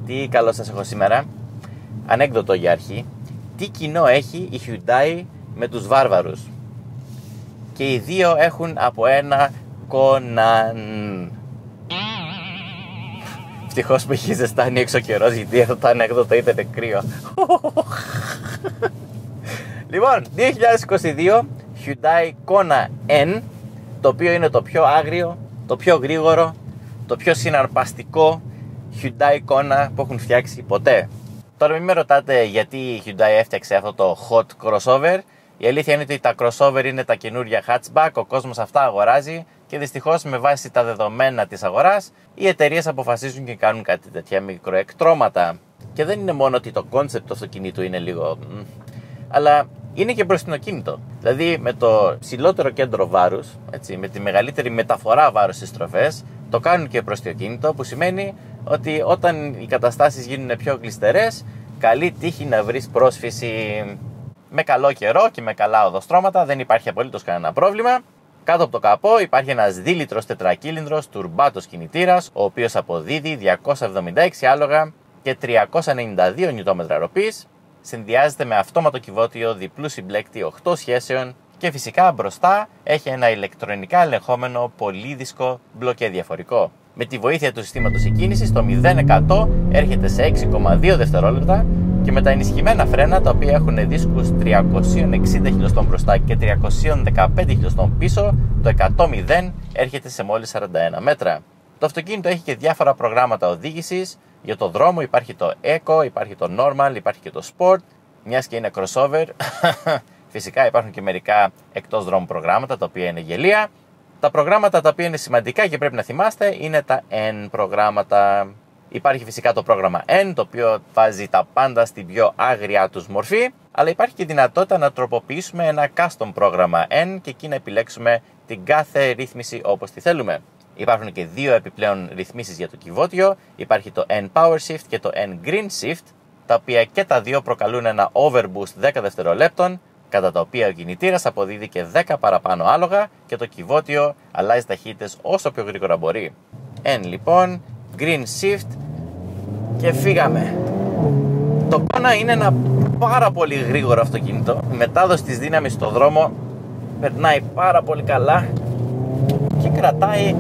Τι καλό σας έχω σήμερα. Ανέκδοτο για αρχή. Τι κοινό έχει η Hyundai με τους βάρβαρους? Και οι δύο έχουν από ένα Κόναν. Ευτυχώς που έχει ζεστάνει έξω καιρός, γιατί αυτό το ανέκδοτο ήταν κρύο. Λοιπόν, 2022 Hyundai Kona N, το οποίο είναι το πιο άγριο, το πιο γρήγορο, το πιο συναρπαστικό Hyundai Kona που έχουν φτιάξει ποτέ. Τώρα μην με ρωτάτε γιατί η Hyundai έφτιαξε αυτό το hot crossover. Η αλήθεια είναι ότι τα crossover είναι τα καινούρια hatchback, ο κόσμος αυτά αγοράζει και δυστυχώς με βάση τα δεδομένα της αγοράς οι εταιρείες αποφασίζουν και κάνουν κάτι τέτοια μικροεκτρώματα. Και δεν είναι μόνο ότι το concept του αυτοκινήτου είναι λίγο αλλά είναι και μπροστινοκίνητο. Δηλαδή με το ψηλότερο κέντρο βάρους, έτσι, με τη μεγαλύτερη μεταφορά βάρους στις στροφές, το κάνουν και μπροστινοκίνητο, που σημαίνει ότι όταν οι καταστάσεις γίνουν πιο κλειστερές, καλή τύχη να βρεις πρόσφυση. Με καλό καιρό και με καλά οδοστρώματα δεν υπάρχει απολύτως κανένα πρόβλημα. Κάτω από το καπό υπάρχει ένας δίλιτρος τετρακύλινδρος τουρμπάτος κινητήρας, ο οποίος αποδίδει 276 άλογα και 392 νιουτόμετρα ροπής. Συνδυάζεται με αυτόματο κυβότιο διπλού συμπλέκτη 8 σχέσεων και φυσικά μπροστά έχει ένα ηλεκτρονικά ελεγχόμενο πολύδισκο μπλοκέ διαφορικό. Με τη βοήθεια του συστήματος εκκίνησης το 0% έρχεται σε 6,2 δευτερόλεπτα και με τα ενισχυμένα φρένα, τα οποία έχουν δίσκους 360 χιλιοστών μπροστά και 315 χιλιοστών πίσω, το 100-0 έρχεται σε μόλις 41 μέτρα. Το αυτοκίνητο έχει και διάφορα προγράμματα οδήγησης. Για το δρόμο υπάρχει το Eco, υπάρχει το Normal, υπάρχει και το Sport. Μιας και είναι crossover, φυσικά υπάρχουν και μερικά εκτός δρόμου προγράμματα, τα οποία είναι γελία. Τα προγράμματα τα οποία είναι σημαντικά και πρέπει να θυμάστε είναι τα N προγράμματα. Υπάρχει φυσικά το πρόγραμμα N, το οποίο βάζει τα πάντα στην πιο άγρια τους μορφή, αλλά υπάρχει και δυνατότητα να τροποποιήσουμε ένα custom πρόγραμμα N και εκεί να επιλέξουμε την κάθε ρύθμιση όπως τη θέλουμε. Υπάρχουν και δύο επιπλέον ρυθμίσεις για το κυβότιο, υπάρχει το N Power Shift και το N Green Shift, τα οποία και τα δύο προκαλούν ένα overboost 10 δευτερολέπτων, κατά τα οποία ο κινητήρας αποδίδει και 10 παραπάνω άλογα και το κυβότιο αλλάζει ταχύτητες όσο πιο γρήγορα μπορεί. N λοιπόν, Green Shift και φύγαμε. Το Kona είναι ένα πάρα πολύ γρήγορο αυτοκίνητο, η μετάδοση της δύναμης στο δρόμο περνάει πάρα πολύ καλά και κρατάει.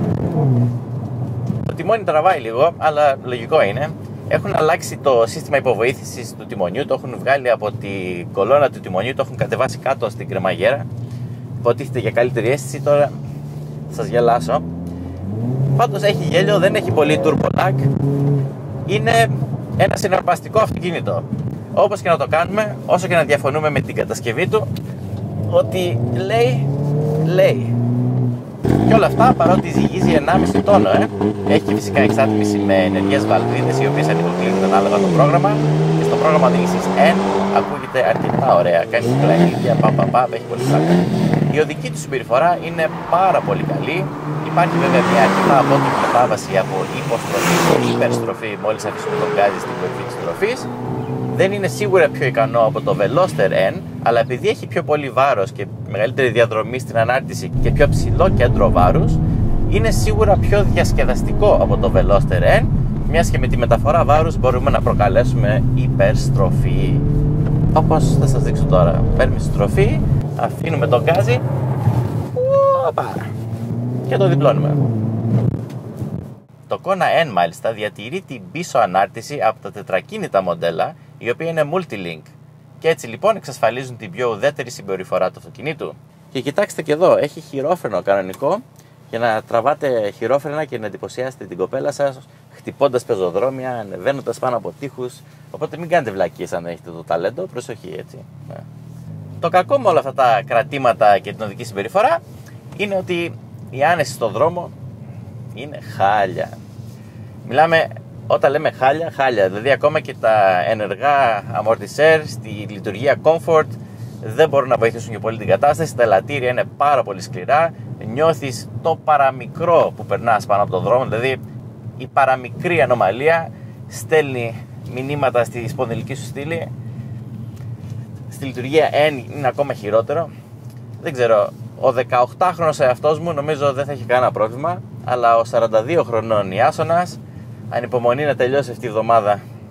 Το τιμόνι τραβάει λίγο, αλλά λογικό είναι. Έχουν αλλάξει το σύστημα υποβοήθησης του τιμονιού, το έχουν βγάλει από την κολόνα του τιμονιού, το έχουν κατεβάσει κάτω στην κρεμαγέρα. Υποτίθεται για καλύτερη αίσθηση, τώρα θα σας γελάσω. Πάντως έχει γέλιο, δεν έχει πολύ turbo lag. Είναι ένα συναρπαστικό αυτοκίνητο. Όπως και να το κάνουμε, όσο και να διαφωνούμε με την κατασκευή του, ότι λέει. Και όλα αυτά παρότι ζυγίζει 1,5 τόνο. Έχει φυσικά εξάτμιση με ενεργές βαλβίδες, οι οποίες ανοιγοκλίνουν ανάλογα το πρόγραμμα. Και στο πρόγραμμα οδήγησης N ακούγεται αρκετά ωραία. Κάνει πλανήτια, έχει πολύ πλάκα. Η οδική του συμπεριφορά είναι πάρα πολύ καλή. Υπάρχει βέβαια μια αρκετά απότομη μετάβαση από υποστροφή σε υπερστροφή μόλις αφήσουμε τον γκάζι στην κορυφή της στροφής. Δεν είναι σίγουρα πιο ικανό από το Veloster N, αλλά επειδή έχει πιο πολύ βάρος και μεγαλύτερη διαδρομή στην ανάρτηση και πιο ψηλό κέντρο βάρους, είναι σίγουρα πιο διασκεδαστικό από το Veloster N, μιας και με τη μεταφορά βάρους μπορούμε να προκαλέσουμε υπερστροφή. Όπως θα σας δείξω τώρα, παίρνουμε στροφή, αφήνουμε τον γκάζι και το διπλώνουμε. Το Kona N μάλιστα διατηρεί την πίσω ανάρτηση από τα τετρακίνητα μοντέλα, η οποία είναι multi-link, και έτσι λοιπόν εξασφαλίζουν την πιο ουδέτερη συμπεριφορά του αυτοκινήτου. Και κοιτάξτε και εδώ, έχει χειρόφρενο κανονικό για να τραβάτε χειρόφρενα και να εντυπωσιάσετε την κοπέλα σας χτυπώντας πεζοδρόμια, ανεβαίνοντας πάνω από τείχους. Οπότε μην κάνετε βλακίες αν έχετε το ταλέντο, προσοχή έτσι. Το κακό με όλα αυτά τα κρατήματα και την οδική συμπεριφορά είναι ότι η άνεση στον δρόμο είναι χάλια. Μιλάμε, όταν λέμε χάλια, δηλαδή ακόμα και τα ενεργά αμορτισέρ στη λειτουργία comfort δεν μπορούν να βοηθήσουν και πολύ την κατάσταση. Τα ελαττήρια είναι πάρα πολύ σκληρά. Νιώθεις το παραμικρό που περνάς πάνω από τον δρόμο, δηλαδή η παραμικρή ανομαλία στέλνει μηνύματα στη σπονδυλική σου στήλη. Στη λειτουργία N είναι ακόμα χειρότερο. Δεν ξέρω, ο 18χρονος εαυτός μου νομίζω δεν θα έχει κανένα πρόβλημα, αλλά ο 42 χρονών Ιάσονας ανυπομονεί να τελειώσει αυτή η εβδομάδα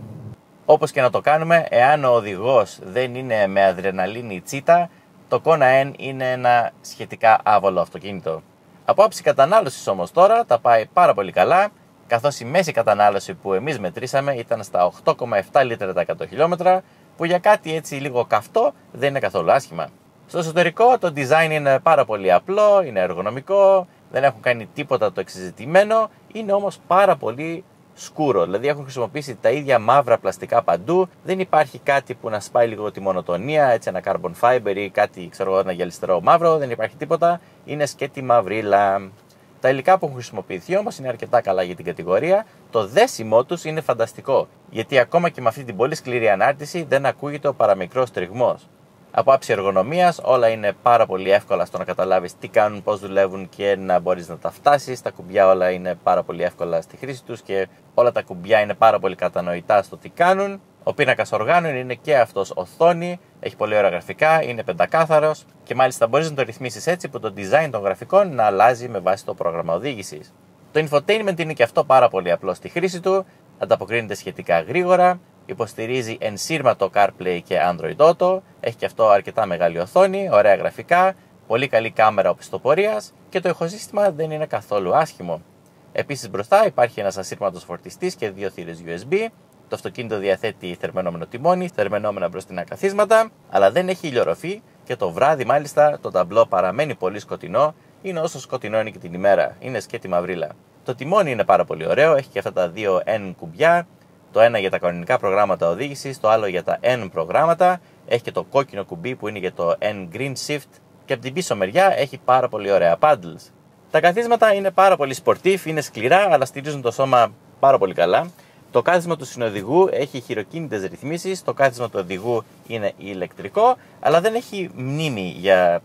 Όπως και να το κάνουμε, εάν ο οδηγός δεν είναι με αδρεναλίνη τσίτα, το Kona N είναι ένα σχετικά άβολο αυτοκίνητο. Από άψη κατανάλωσης όμως τώρα τα πάει πάρα πολύ καλά, καθώς η μέση κατανάλωση που εμείς μετρήσαμε ήταν στα 8,7 λίτρα τα 100 χιλιόμετρα, που για κάτι έτσι λίγο καυτό δεν είναι καθόλου άσχημα. Στο εσωτερικό το design είναι πάρα πολύ απλό, είναι εργονομικό, δεν έχουν κάνει τίποτα το εξεζητημένο, είναι όμως πάρα πολύ σκούρο, δηλαδή έχουν χρησιμοποιήσει τα ίδια μαύρα πλαστικά παντού, δεν υπάρχει κάτι που να σπάει λίγο τη μονοτονία, έτσι ένα carbon fiber ή κάτι, ξέρω εγώ, ένα γυαλιστερό μαύρο, δεν υπάρχει τίποτα, είναι σκέτη μαυρίλα. Τα υλικά που έχουν χρησιμοποιηθεί όμως είναι αρκετά καλά για την κατηγορία, το δέσιμό τους είναι φανταστικό, γιατί ακόμα και με αυτή την πολύ σκληρή ανάρτηση δεν ακούγεται ο παραμικρός τριγμός. Από άψη εργονομίας όλα είναι πάρα πολύ εύκολα στο να καταλάβεις τι κάνουν, πώς δουλεύουν και να μπορείς να τα φτάσεις. Τα κουμπιά όλα είναι πάρα πολύ εύκολα στη χρήση τους και όλα τα κουμπιά είναι πάρα πολύ κατανοητά στο τι κάνουν. Ο πίνακας οργάνων είναι και αυτός οθόνη, έχει πολύ ωραία γραφικά, είναι πεντακάθαρος και μάλιστα μπορείς να το ρυθμίσεις έτσι που το design των γραφικών να αλλάζει με βάση το πρόγραμμα οδήγησης. Το infotainment είναι και αυτό πάρα πολύ απλό στη χρήση του, ανταποκρίνεται σχετικά γρήγορα. Υποστηρίζει ενσύρματο CarPlay και Android Auto, έχει και αυτό αρκετά μεγάλη οθόνη, ωραία γραφικά, πολύ καλή κάμερα οπισθοπορίας και το ηχοσύστημα δεν είναι καθόλου άσχημο. Επίσης μπροστά υπάρχει ένας ασύρματος φορτιστής και 2 θύρες USB, το αυτοκίνητο διαθέτει θερμαινόμενο τιμόνι, θερμαινόμενα μπροστινά καθίσματα, αλλά δεν έχει ηλιορροφή και το βράδυ μάλιστα το ταμπλό παραμένει πολύ σκοτεινό, είναι όσο σκοτεινό είναι και την ημέρα, είναι σκέτη μαυρίλα. Το τιμόνι είναι πάρα πολύ ωραίο, έχει και αυτά τα 2 N κουμπιά. Το ένα για τα κανονικά προγράμματα οδήγησης, το άλλο για τα N προγράμματα. Έχει και το κόκκινο κουμπί που είναι για το N Green Shift και από την πίσω μεριά έχει πάρα πολύ ωραία paddles. Τα καθίσματα είναι πάρα πολύ sportif, είναι σκληρά αλλά στηρίζουν το σώμα πάρα πολύ καλά. Το κάθισμα του συνοδηγού έχει χειροκίνητες ρυθμίσεις, το κάθισμα του οδηγού είναι ηλεκτρικό αλλά δεν έχει μνήμη για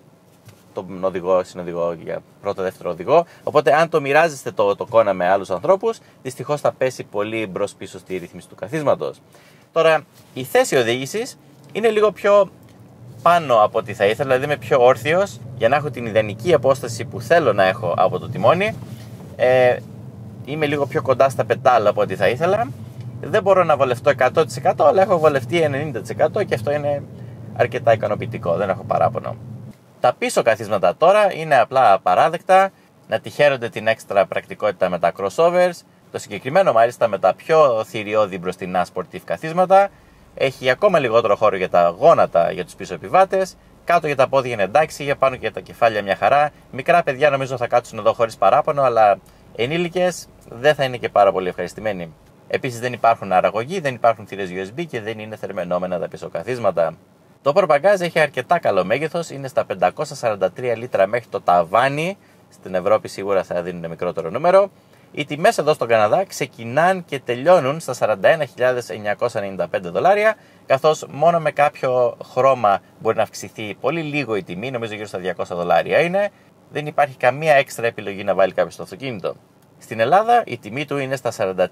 τον οδηγό, συνοδηγό, για πρώτο-δεύτερο οδηγό. Οπότε, αν το μοιράζεστε το Kona με άλλους ανθρώπους, δυστυχώς θα πέσει πολύ μπρος-πίσω στη ρύθμιση του καθίσματος. Τώρα, η θέση οδήγησης είναι λίγο πιο πάνω από ό,τι θα ήθελα, δηλαδή είμαι πιο όρθιος για να έχω την ιδανική απόσταση που θέλω να έχω από το τιμόνι. Είμαι λίγο πιο κοντά στα πετάλ από ό,τι θα ήθελα. Δεν μπορώ να βολευτώ 100% αλλά έχω βολευτεί 90% και αυτό είναι αρκετά ικανοποιητικό, δεν έχω παράπονο. Τα πίσω καθίσματα τώρα είναι απλά απαράδεκτα, να τη χαίρονται την έξτρα πρακτικότητα με τα crossovers, το συγκεκριμένο μάλιστα με τα πιο θηριώδη μπροστινά sportif καθίσματα, έχει ακόμα λιγότερο χώρο για τα γόνατα για τους πίσω επιβάτες, κάτω για τα πόδια είναι εντάξει, για πάνω και για τα κεφάλια μια χαρά, μικρά παιδιά νομίζω θα κάτσουν εδώ χωρίς παράπονο, αλλά ενήλικες δεν θα είναι και πάρα πολύ ευχαριστημένοι. Επίσης δεν υπάρχουν αραγωγοί, δεν υπάρχουν θύρες USB και δεν είναι θερμαινόμενα τα πίσω καθίσματα. Το προπαγκάζ έχει αρκετά καλό μέγεθος, είναι στα 543 λίτρα μέχρι το ταβάνι, στην Ευρώπη σίγουρα θα δίνουν μικρότερο νούμερο. Οι τιμές εδώ στον Καναδά ξεκινάνε και τελειώνουν στα $41.995, καθώς μόνο με κάποιο χρώμα μπορεί να αυξηθεί πολύ λίγο η τιμή, νομίζω γύρω στα $200 είναι, δεν υπάρχει καμία έξτρα επιλογή να βάλει κάποιο στο αυτοκίνητο. Στην Ελλάδα η τιμή του είναι στα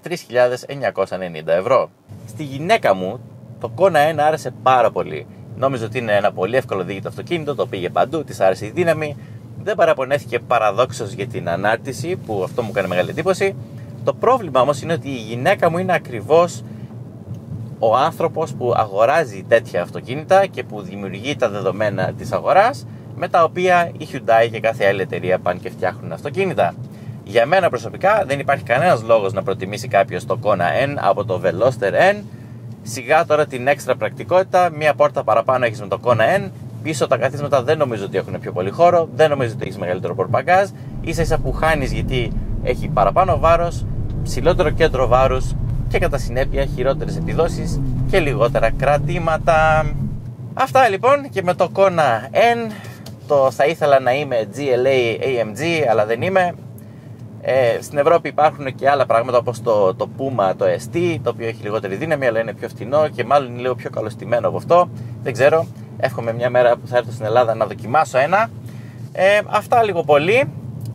€43.990. Στη γυναίκα μου το Kona N άρεσε πάρα πολύ. Νόμιζε ότι είναι ένα πολύ εύκολο οδήγητο αυτοκίνητο, το πήγε παντού, της άρεσε η δύναμη, δεν παραπονέθηκε παραδόξως για την ανάρτηση, που αυτό μου κάνει μεγάλη εντύπωση. Το πρόβλημα όμως είναι ότι η γυναίκα μου είναι ακριβώς ο άνθρωπος που αγοράζει τέτοια αυτοκίνητα και που δημιουργεί τα δεδομένα της αγοράς, με τα οποία η Hyundai και κάθε άλλη εταιρεία πάνε και φτιάχνουν αυτοκίνητα. Για μένα προσωπικά δεν υπάρχει κανένας λόγος να προτιμήσει κάποιος το Kona N από το Veloster N. Σιγά τώρα την έξτρα πρακτικότητα, μία πόρτα παραπάνω έχεις με το Kona N, πίσω τα καθίσματα δεν νομίζω ότι έχουν πιο πολύ χώρο, δεν νομίζω ότι έχεις μεγαλύτερο πορπαγκάζ, ίσα ίσα που χάνεις γιατί έχει παραπάνω βάρος, ψηλότερο κέντρο βάρους και κατά συνέπεια χειρότερες επιδόσεις και λιγότερα κρατήματα. Αυτά λοιπόν, και με το Kona N το θα ήθελα να είμαι GLA AMG αλλά δεν είμαι. Στην Ευρώπη υπάρχουν και άλλα πράγματα όπως το Puma, το ST, το οποίο έχει λιγότερη δύναμη αλλά είναι πιο φτηνό και μάλλον είναι λίγο πιο καλωστημένο από αυτό. Δεν ξέρω, εύχομαι μια μέρα που θα έρθω στην Ελλάδα να δοκιμάσω ένα. Αυτά λίγο πολύ.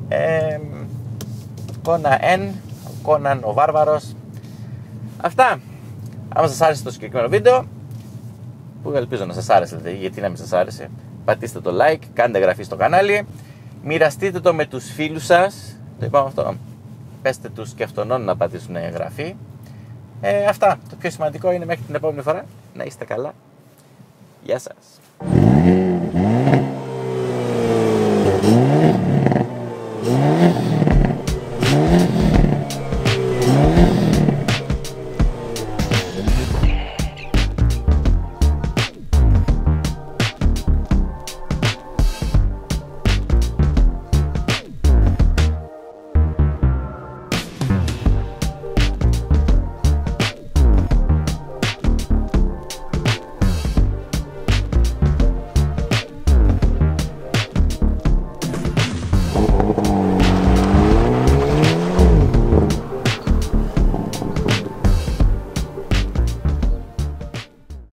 Kona N, ο Conan ο Βάρβαρος. Αυτά. Αν σας άρεσε το συγκεκριμένο βίντεο, που ελπίζω να σας άρεσε, δηλαδή, γιατί να μην σας άρεσε, πατήστε το like, κάντε εγγραφή στο κανάλι, μοιραστείτε το με τους φίλους σας. Το είπαμε αυτό. Πέστε τους και αυτόν να πατήσουν εγγραφή. Αυτά. Το πιο σημαντικό είναι μέχρι την επόμενη φορά να είστε καλά. Γεια σας.